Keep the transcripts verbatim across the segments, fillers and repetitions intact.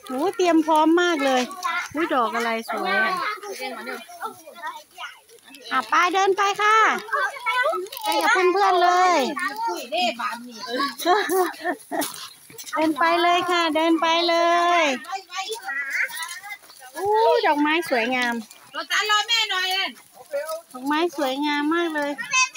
โอ้เตรียมพร้อมมากเลยอุ้ยดอกอะไรสวยอ่ะอ่ะไปเดินไปค่ะไปกับเพื่อนๆเลยเดินไปเลยค่ะเดินไปเลยอู้ดอกไม้สวยงามรอตารอแม่หน่อยเลยดอกไม้สวยงามมากเลย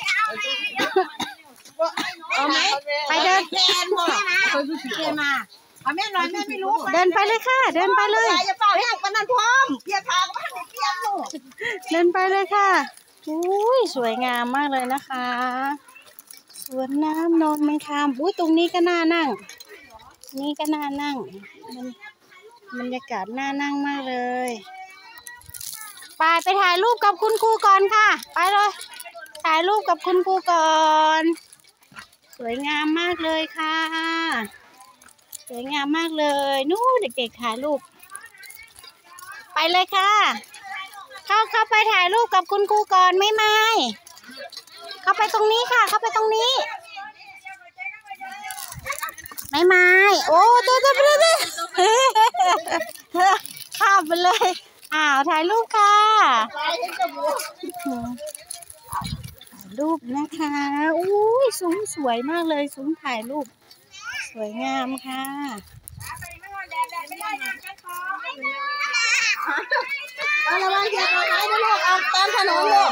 เอาไหมไปเดินแอนหมดคนผู้ชิเมาเอาแม่หน่อยแม่ไม่รู้เดินไปเลยค่ะเดินไปเลยอย่าเป่าให้กันนั่นพร้อมเปียกทางบ้านเปียกหนูเดินไปเลยค่ะอุ้ยสวยงามมากเลยนะคะสวนน้ำนนมันคามอุ้ยตรงนี้ก็น่านั่งนี่ก็น่านั่งมันบรรยากาศน่านั่งมากเลยไปไปถ่ายรูปกับคุณครูก่อนค่ะไปเลยถ่ายรูปกับคุณครูก่อนสวยงามมากเลยค่ะสวยงามมากเลยนู้เด็กๆถ่ายรูปไปเลยค่ะเข้าเข้าไปถ่ายรูปกับคุณครูก่อนไม่ไม่เข้าไปตรงนี้ค่ะเข้าไปตรงนี้ไม่ไม่โอ้ตัวตัวตัวตัวข้ามไปเลยอ้าวถ่ายรูปค่ะถ่ายรูปนะคะอุ้ยสูงสวยมากเลยสูงถ่ายรูปสวยงามค่ะเอาละวันเดียวไปนะลูกเอาตามถนนลูก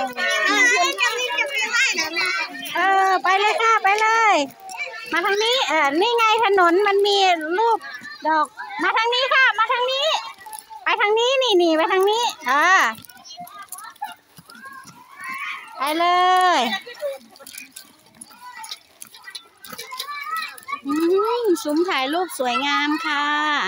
เออไปเลยค่ะไปเลยมาทางนี้เออนี่ไงถนนมันมีรูปดอกมาทางนี้ค่ะมาทางนี้ไปทางนี้นี่นี่ไปทางนี้อ่าไปเลยอืมซุ้มถ่ายรูปสวยงามค่ะ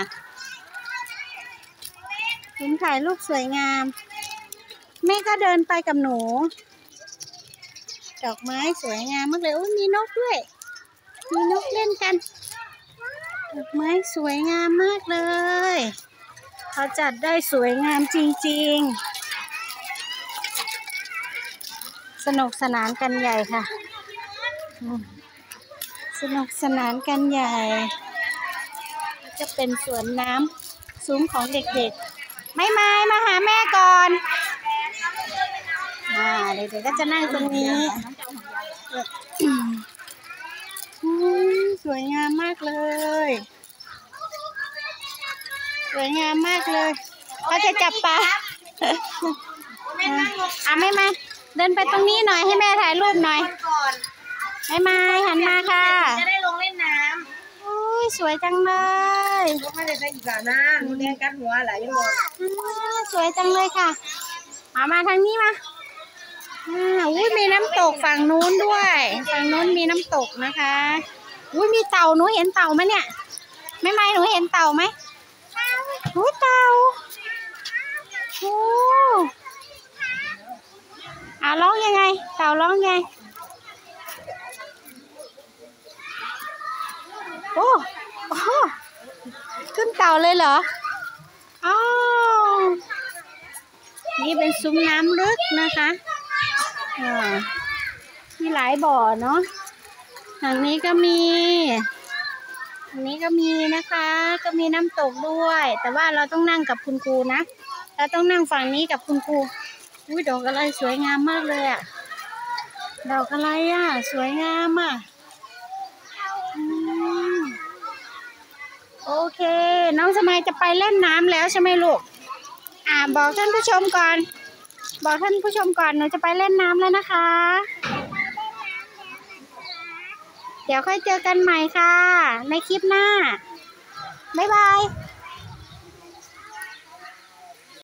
ซุ้มถ่ายรูปสวยงามแม่ก็เดินไปกับหนูดอกไม้สวยงามมากเลยโอ้มีนกด้วยมีนกเล่นกันดอกไม้สวยงามมากเลยเขาจัดได้สวยงามจริงๆสนุกสนานกันใหญ่ค่ะสนุกสนานกันใหญ่จะเป็นสวนน้ำซุ้มของเด็กๆไม่มามาหาแม่ก่อนอ่าเด็กๆก็จะนั่งตรงนี้สวยงามมากเลยสวยงามมากเลยเขาจะจับปลาอ่ะไม่มาเดินไปตรงนี้หน่อยให้แม่ถ่ายรูปหน่อยไม่มาหันมาค่ะจะได้ลงเล่นน้ำอุ้ยสวยจังเลยไม่ได้ใส่อีกนะหนูเลี้ยงกันหัวหลายยังหมดสวยจังเลยค่ะมามาทางนี้มาอ่าอุ้ยมีน้ำตกฝั่งนู้นด้วยฝั่งนู้นมีน้ำตกนะคะอุ้ยมีเต่าหนูเห็นเต่าไหมเนี่ยไม่ไม่หนูเห็นเต่าไหมโอ้เต่าโอ้อ่าร้องยังไงเต่าร้องไงโอ้โอ้ขึ้นเต่าเลยเหรออ๋อนี่เป็นซุ้มน้ำลึกนะคะอ่ามีหลายบ่อเนาะทางนี้ก็มีทางนี้ก็มีนะคะก็มีน้ำตกด้วยแต่ว่าเราต้องนั่งกับคุณครูนะเราต้องนั่งฝั่งนี้กับคุณครูอุ้ยดอกอะไรสวยงามมากเลยอ่ะดอกอะไรอ่ะสวยงามอ่ะโอเคน้องสมัยจะไปเล่นน้ำแล้วใช่ไหมลูกอ่าบอกท่านผู้ชมก่อนบอกท่านผู้ชมก่อนหนูจะไปเล่นน้ำแล้วนะคะเดี๋ยวค่อยเจอกันใหม่ค่ะในคลิปหน้าบ๊ายบาย